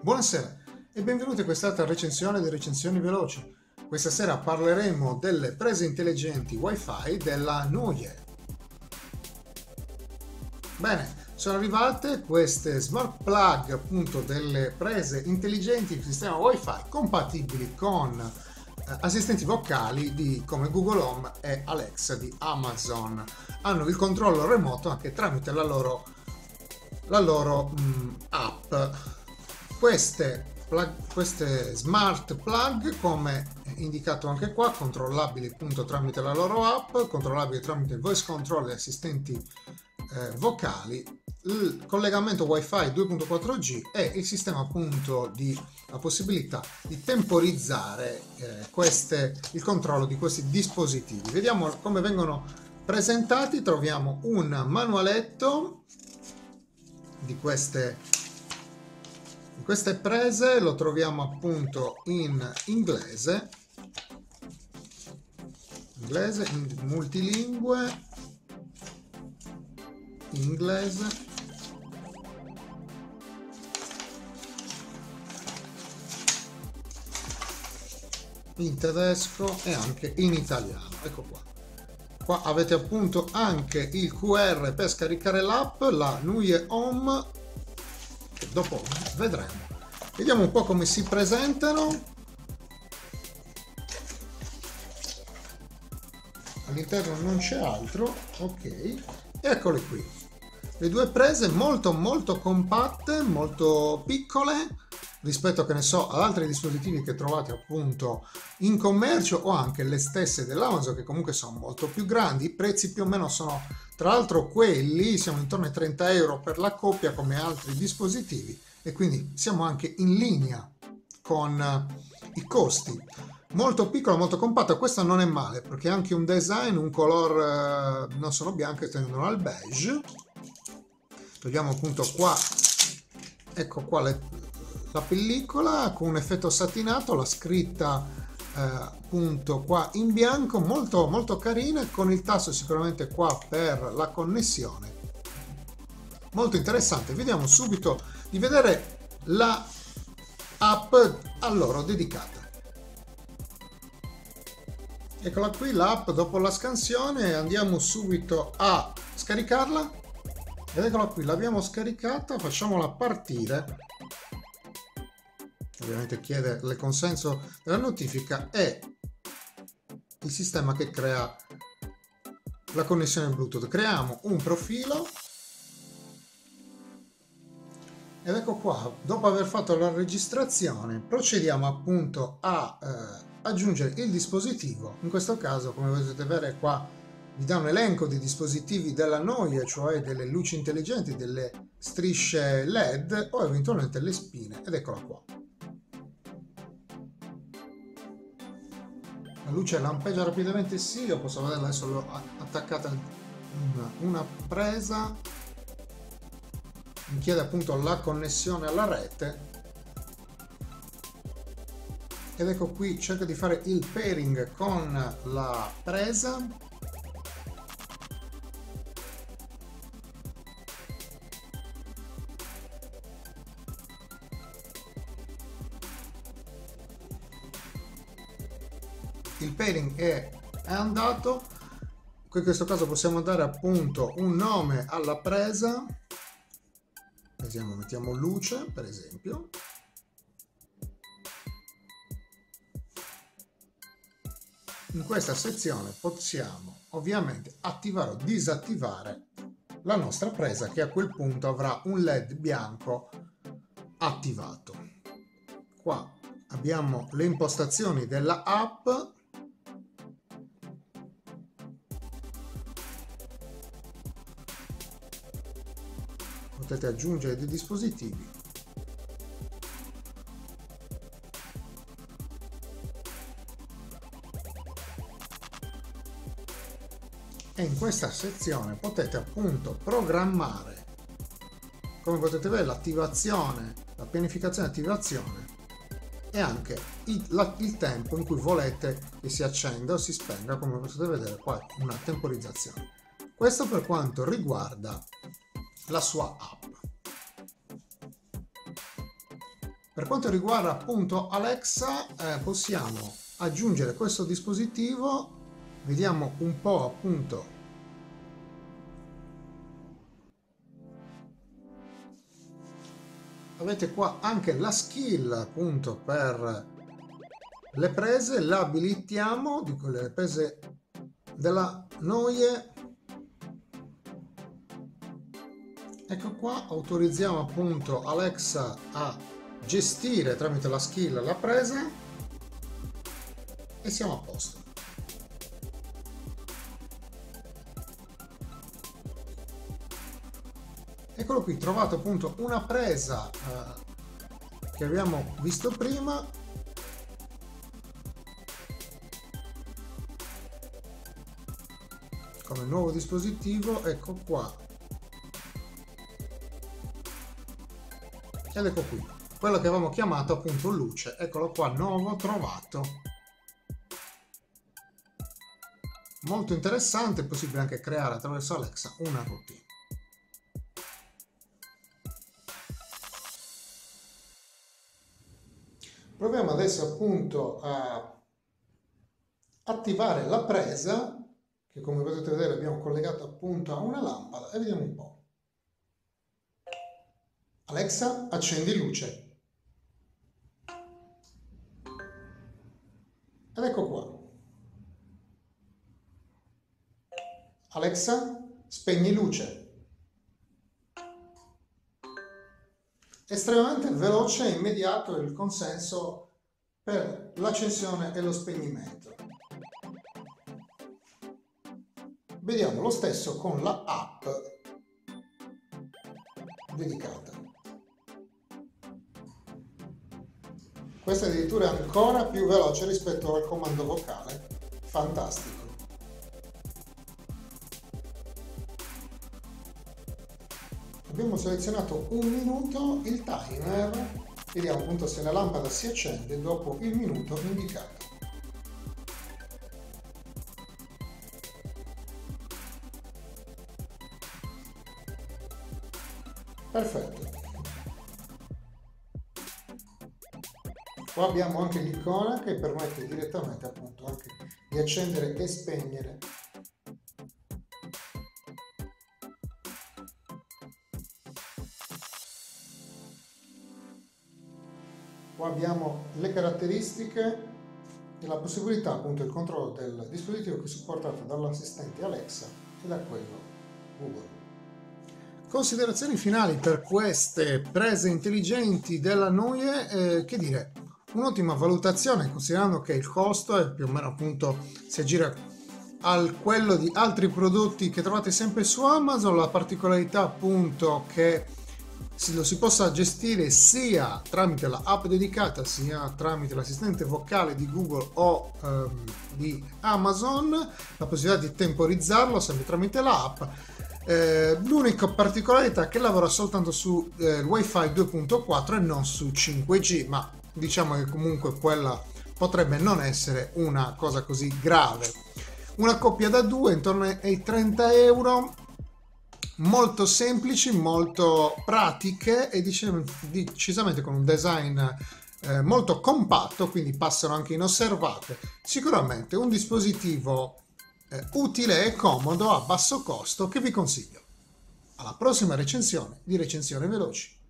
Buonasera e benvenuti a quest'altra recensione di Recensioni Veloci. Questa sera parleremo delle prese intelligenti Wi-Fi della Nuye. Bene, sono arrivate queste smart plug, appunto delle prese intelligenti di sistema Wi-Fi compatibili con assistenti vocali come Google Home e Alexa di Amazon. Hanno il controllo remoto anche tramite la loro app. Queste smart plug, come indicato anche qua, controllabili appunto tramite la loro app, controllabili tramite il voice control e assistenti vocali, il collegamento Wi-Fi 2.4G e il sistema appunto la possibilità di temporizzare il controllo di questi dispositivi. Vediamo come vengono presentati. Troviamo un manualetto di queste prese, lo troviamo appunto in inglese, in multilingue, inglese, in tedesco e anche in italiano. Ecco qua. Qua avete appunto anche il QR per scaricare l'app, la Nuye Home, che dopo vedremo. Vediamo un po' come si presentano. All'interno non c'è altro, ok. Eccole qui. Le due prese molto compatte, molto piccole rispetto, che ne so, ad altri dispositivi che trovate appunto in commercio o anche le stesse dell'Amazon, che comunque sono molto più grandi. I prezzi più o meno sono, tra l'altro, siamo intorno ai 30 euro per la coppia come altri dispositivi, e quindi siamo anche in linea con i costi. Molto piccola, molto compatta. Questa non è male perché ha anche un design, un color, non sono bianche, tendono al beige. Togliamo appunto qua, ecco qua la pellicola con un effetto satinato, la scritta appunto qua in bianco, molto carina, con il tasto sicuramente qua per la connessione, molto interessante. Vediamo subito di vedere la app a loro dedicata. Eccola qui l'app dopo la scansione, andiamo subito a scaricarla ed eccola qui, l'abbiamo scaricata, facciamola partire. Ovviamente chiede il consenso della notifica e il sistema che crea la connessione Bluetooth. Creiamo un profilo ed ecco qua, dopo aver fatto la registrazione procediamo appunto a aggiungere il dispositivo. In questo caso, come potete vedere qua, vi dà un elenco di dispositivi della Nuye, cioè delle luci intelligenti, delle strisce LED o eventualmente le spine, ed eccola qua. La luce lampeggia rapidamente, sì, io posso vederla, adesso l'ho attaccata una presa, mi chiede appunto la connessione alla rete ed ecco qui, cerco di fare il pairing con la presa. Il pairing è andato. In questo caso possiamo dare appunto un nome alla presa. Mettiamo luce per esempio. In questa sezione possiamo ovviamente attivare o disattivare la nostra presa, che a quel punto avrà un LED bianco attivato. Qua abbiamo le impostazioni della app. Potete aggiungere dei dispositivi. E in questa sezione potete appunto programmare, come potete vedere, l'attivazione, la pianificazione e attivazione e anche il tempo in cui volete che si accenda o si spenga, come potete vedere qua una temporizzazione. Questo per quanto riguarda la sua app. Per quanto riguarda appunto Alexa, possiamo aggiungere questo dispositivo. Vediamo un po' appunto. Avete qua anche la skill appunto per le prese, la abilitiamo, di quelle prese della Neue. Ecco qua, autorizziamo appunto Alexa a gestire tramite la skill la presa e siamo a posto. Eccolo qui, trovato appunto una presa che abbiamo visto prima. Come nuovo dispositivo, ecco qua. Ed ecco qui, quello che avevamo chiamato appunto luce. Eccolo qua, nuovo trovato. Molto interessante, è possibile anche creare attraverso Alexa una routine. Proviamo adesso appunto a attivare la presa, che come potete vedere abbiamo collegato appunto a una lampada, e vediamo un po'. Alexa, accendi luce. Ed ecco qua. Alexa, spegni luce. Estremamente veloce e immediato il consenso per l'accensione e lo spegnimento. Vediamo lo stesso con la app dedicata. Questa addirittura è ancora più veloce rispetto al comando vocale. Fantastico. Abbiamo selezionato un minuto, il timer, vediamo appunto se la lampada si accende dopo il minuto indicato. Perfetto. Qua abbiamo anche l'icona che permette direttamente appunto anche di accendere e spegnere. Qua abbiamo le caratteristiche e la possibilità appunto il controllo del dispositivo che è supportato dall'assistente Alexa e da quello Google. Considerazioni finali per queste prese intelligenti della Neue, che dire, un'ottima valutazione considerando che il costo è più o meno appunto si aggira al quello di altri prodotti che trovate sempre su Amazon, la particolarità appunto che lo si possa gestire sia tramite la app dedicata sia tramite l'assistente vocale di Google o di Amazon, la possibilità di temporizzarlo sempre tramite l'app. L'unica particolarità è che lavora soltanto su Wi-Fi 2.4 e non su 5G, ma diciamo che comunque quella potrebbe non essere una cosa così grave. Una coppia da 2 intorno ai 30 euro, molto semplici, molto pratiche e decisamente con un design molto compatto, quindi passano anche inosservate. Sicuramente un dispositivo utile e comodo a basso costo che vi consiglio. Alla prossima recensione di Recensioni Veloci.